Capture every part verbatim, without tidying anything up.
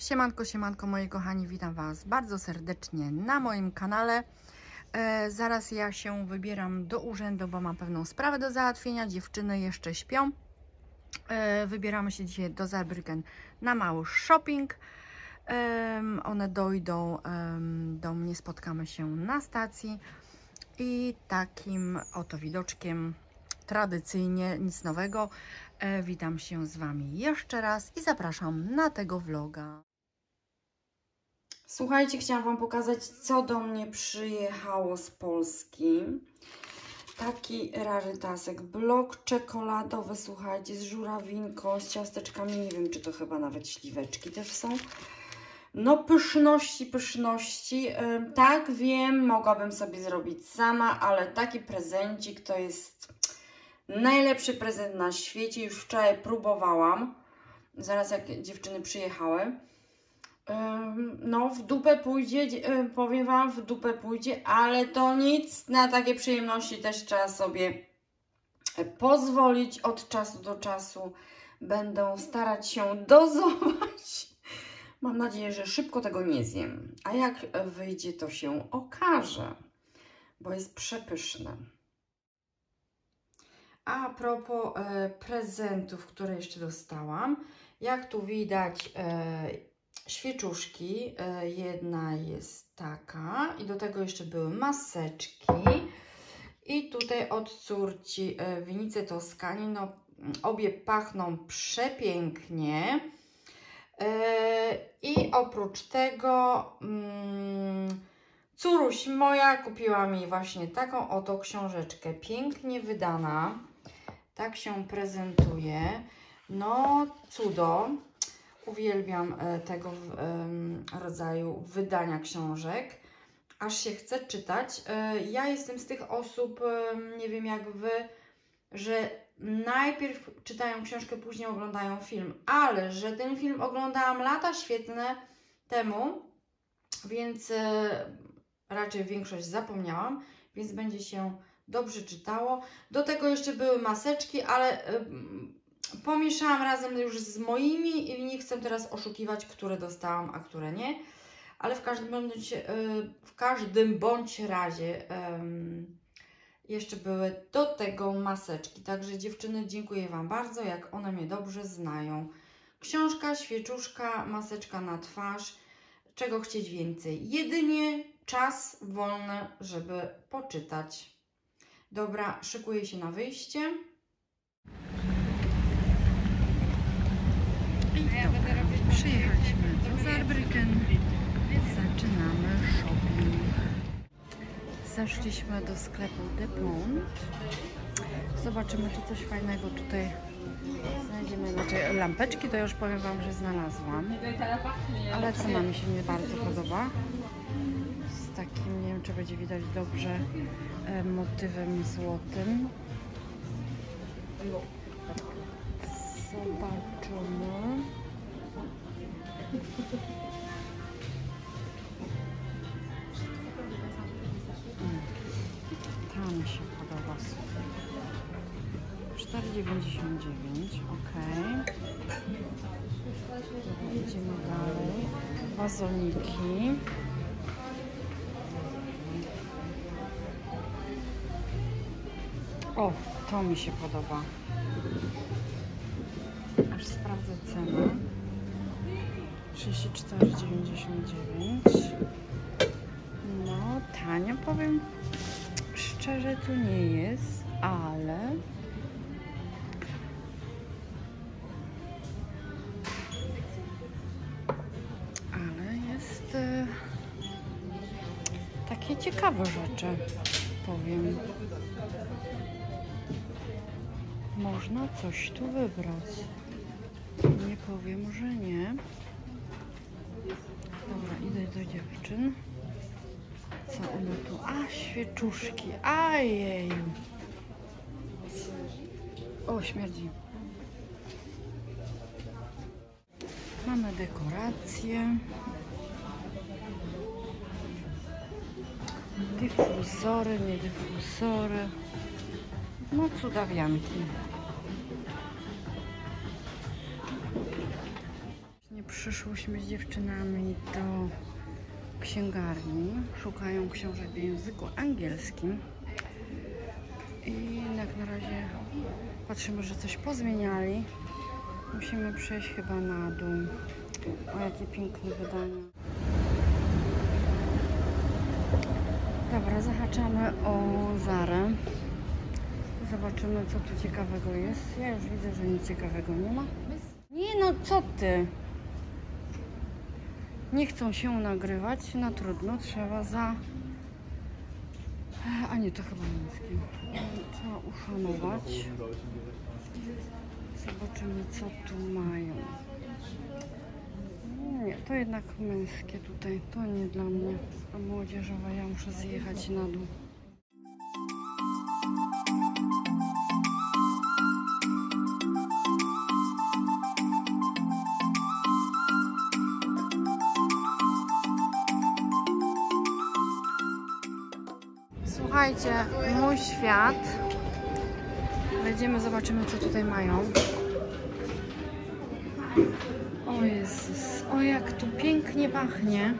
Siemanko, siemanko moi kochani, witam Was bardzo serdecznie na moim kanale. E, zaraz ja się wybieram do urzędu, bo mam pewną sprawę do załatwienia. Dziewczyny jeszcze śpią. E, wybieramy się dzisiaj do Saarbrücken na mały shopping. E, one dojdą e, do mnie, spotkamy się na stacji i takim oto widoczkiem tradycyjnie, nic nowego. E, witam się z Wami jeszcze raz i zapraszam na tego vloga. Słuchajcie, chciałam Wam pokazać, co do mnie przyjechało z Polski. Taki rarytasek, blok czekoladowy, słuchajcie, z żurawinką, z ciasteczkami, nie wiem, czy to chyba nawet śliweczki też są. No pyszności, pyszności. Yy, tak, wiem, mogłabym sobie zrobić sama, ale taki prezencik to jest najlepszy prezent na świecie. Już wczoraj próbowałam, zaraz jak dziewczyny przyjechały. No w dupę pójdzie, powiem Wam, w dupę pójdzie, ale to nic, na takie przyjemności też trzeba sobie pozwolić od czasu do czasu. Będę starać się dozować. Mam nadzieję, że szybko tego nie zjem, a jak wyjdzie, to się okaże, bo jest przepyszne. A propos e, prezentów, które jeszcze dostałam, jak tu widać, e, świeczuszki, jedna jest taka i do tego jeszcze były maseczki i tutaj od córci Winice Toskanii, no obie pachną przepięknie i oprócz tego córuś moja kupiła mi właśnie taką oto książeczkę, pięknie wydana, tak się prezentuje, no cudo. Uwielbiam tego rodzaju wydania książek, aż się chce czytać. Ja jestem z tych osób, nie wiem jak Wy, że najpierw czytają książkę, później oglądają film, ale że ten film oglądałam lata świetne temu, więc raczej większość zapomniałam, więc będzie się dobrze czytało. Do tego jeszcze były maseczki, ale pomieszałam razem już z moimi i nie chcę teraz oszukiwać, które dostałam, a które nie. Ale w każdym bądź, w każdym bądź razie um, jeszcze były do tego maseczki. Także dziewczyny, dziękuję Wam bardzo, jak one mnie dobrze znają. Książka, świeczuszka, maseczka na twarz. Czego chcieć więcej? Jedynie czas wolny, żeby poczytać. Dobra, szykuję się na wyjście. Przyjechaliśmy do Saarbrücken, zaczynamy shopping. Zeszliśmy do sklepu Depont. Zobaczymy, czy coś fajnego tutaj znajdziemy. Znaczy lampeczki to już powiem Wam, że znalazłam, ale cena mi się nie bardzo podoba. Z takim, nie wiem, czy będzie widać dobrze, motywem złotym. Zobaczymy. Ta mi się podoba. cztery dziewięćdziesiąt dziewięć, ok. Idziemy dalej. Wazoniki. O, to mi się podoba. Aż sprawdzę cenę. trzydzieści cztery dziewięćdziesiąt dziewięć. No, tanio powiem szczerze tu nie jest, ale ale jest e, takie ciekawe rzeczy, powiem. Można coś tu wybrać. Nie powiem, że nie. Dobra, idę do dziewczyn. Co one tu? A, świeczuszki. Ajej. O, śmierdzi. Mamy dekoracje. Dyfuzory, nie dyfuzory. No, cudawianki. Przyszłyśmy z dziewczynami do księgarni. Szukają książek w języku angielskim. I jak na razie patrzymy, że coś pozmieniali. Musimy przejść chyba na dół. O, jakie piękne wydanie. Dobra, zahaczamy o Zarę. Zobaczymy, co tu ciekawego jest. Ja już widzę, że nic ciekawego nie ma. Nie no, co ty? Nie chcą się nagrywać. No trudno, trzeba za... A nie, to chyba męskie. Trzeba uszanować. Zobaczymy, co tu mają. Nie, to jednak męskie tutaj. To nie dla mnie. A młodzieżowe, ja muszę zjechać na dół. Słuchajcie, mój świat. Wejdziemy, zobaczymy, co tutaj mają. O Jezus, o jak tu pięknie pachnie.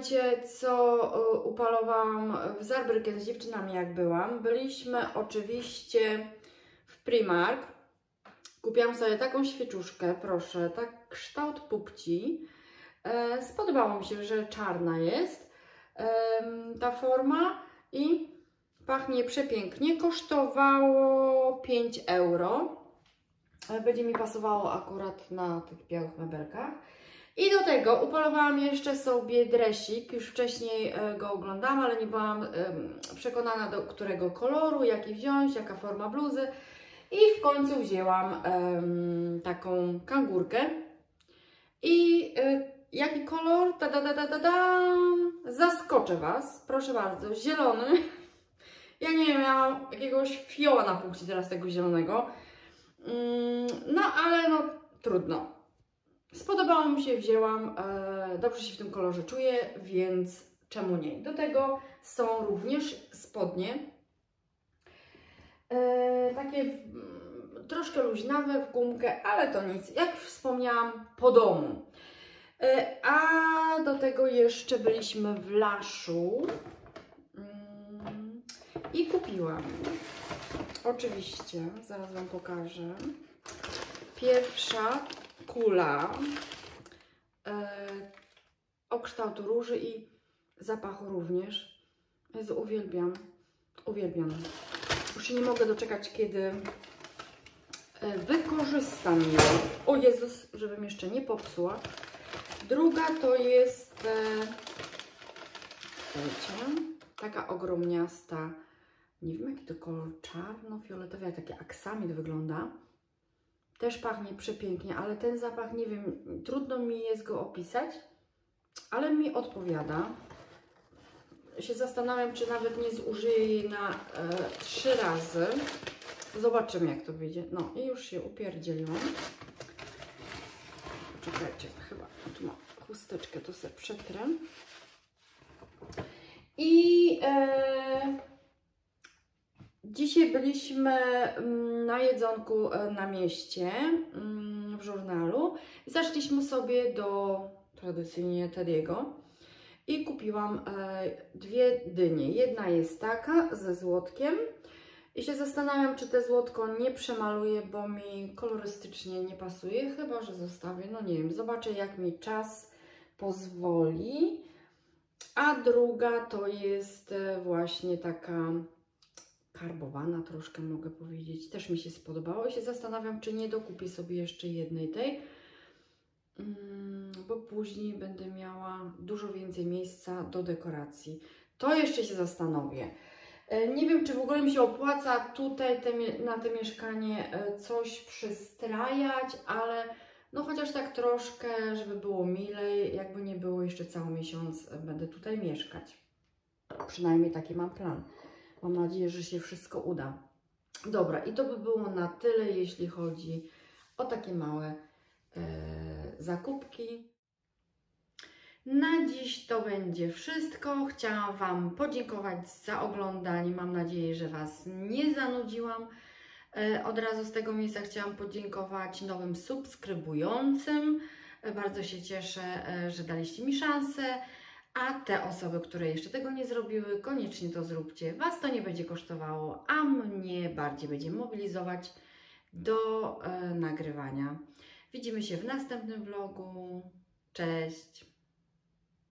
słuchajcie, co upalowałam w Saarbrücken z dziewczynami, jak byłam. Byliśmy oczywiście w Primark. Kupiłam sobie taką świeczuszkę, proszę, tak kształt pupci. E, spodobało mi się, że czarna jest e, ta forma i pachnie przepięknie. Kosztowało pięć euro. Będzie mi pasowało akurat na tych białych mebelkach. I do tego upolowałam jeszcze sobie dresik. Już wcześniej go oglądałam, ale nie byłam um, przekonana, do którego koloru, jaki wziąć, jaka forma bluzy. I w końcu wzięłam um, taką kangurkę. I y, jaki kolor? Ta, da, da, da, da, da. Zaskoczę Was, proszę bardzo, zielony. Ja nie wiem, ja mam jakiegoś fioła na punkcie teraz tego zielonego. No, ale no, trudno. Spodobało mi się, wzięłam. E, dobrze się w tym kolorze czuję, więc czemu nie? Do tego są również spodnie. E, takie w, troszkę luźnawe w gumkę, ale to nic. Jak wspomniałam, po domu. E, a do tego jeszcze byliśmy w Laszu. Mm, I kupiłam. Oczywiście, zaraz Wam pokażę. Pierwsza kula e, o kształtu róży i zapachu również. Jezu, uwielbiam, uwielbiam. Już się nie mogę doczekać, kiedy e, wykorzystam ją. O Jezus, żebym jeszcze nie popsuła. Druga to jest, e, wiecie, taka ogromniasta. Nie wiem, jaki to kolor, czarno-fioletowy, jak taki aksamit wygląda. Też pachnie przepięknie, ale ten zapach, nie wiem, trudno mi jest go opisać, ale mi odpowiada. Się zastanawiam, czy nawet nie zużyję jej na e, trzy razy. Zobaczymy, jak to wyjdzie. No i już się upierdzieliłam. Czekajcie, chyba tu mam chusteczkę, to sobie przetrę. I... E, Dzisiaj byliśmy na jedzonku na mieście, w Żurnalu i zaszliśmy sobie do tradycyjnie Tediego i kupiłam dwie dynie. Jedna jest taka ze złotkiem i się zastanawiam, czy te złotko nie przemaluję, bo mi kolorystycznie nie pasuje, chyba że zostawię, no nie wiem, zobaczę, jak mi czas pozwoli. A druga to jest właśnie taka karbowana troszkę, mogę powiedzieć. Też mi się spodobało i się zastanawiam, czy nie dokupię sobie jeszcze jednej tej, bo później będę miała dużo więcej miejsca do dekoracji. To jeszcze się zastanowię. Nie wiem, czy w ogóle mi się opłaca tutaj te, na to mieszkanie coś przystrajać, ale no chociaż tak troszkę, żeby było milej, jakby nie było, jeszcze cały miesiąc będę tutaj mieszkać. Przynajmniej taki mam plan. Mam nadzieję, że się wszystko uda. Dobra, i to by było na tyle, jeśli chodzi o takie małe e, zakupki. Na dziś to będzie wszystko. Chciałam Wam podziękować za oglądanie. Mam nadzieję, że Was nie zanudziłam. E, od razu z tego miejsca chciałam podziękować nowym subskrybującym. E, bardzo się cieszę, e, że daliście mi szansę. A te osoby, które jeszcze tego nie zrobiły, koniecznie to zróbcie. Was to nie będzie kosztowało, a mnie bardziej będzie mobilizować do e, nagrywania. Widzimy się w następnym vlogu. Cześć!